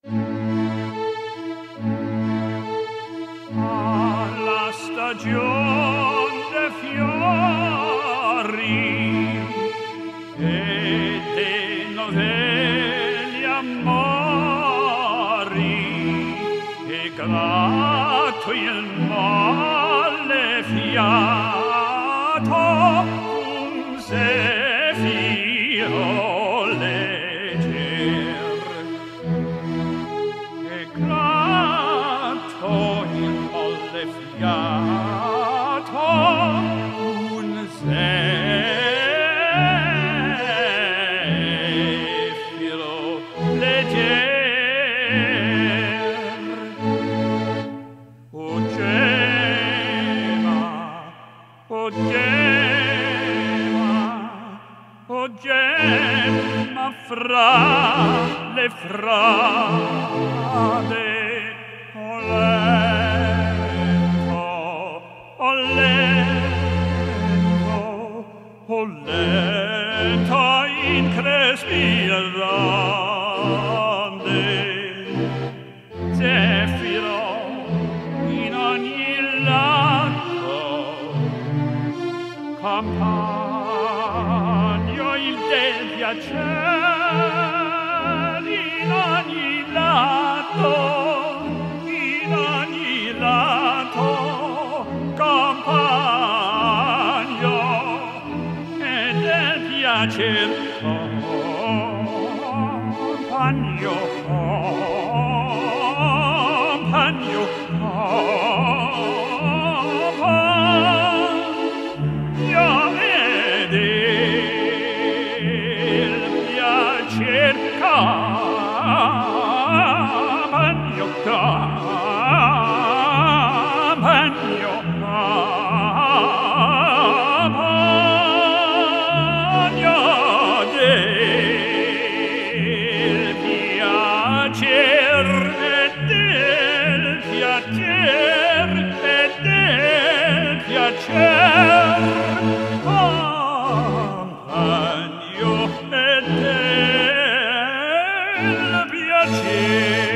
alla stagion de fiori e de novelli amori e gratto il male fiato un zefiro legger e gratto il male fiato un zefiro legger gemma fra le frade, o lento, o lento, o lento increspirande, zefiro in ogni lato, campagno il del piacer in ogni lato, campagno e del piacer campagno, campagno, campagno, campagno, campagno del piacer e del piacer e del piacer, campagno e del piacer.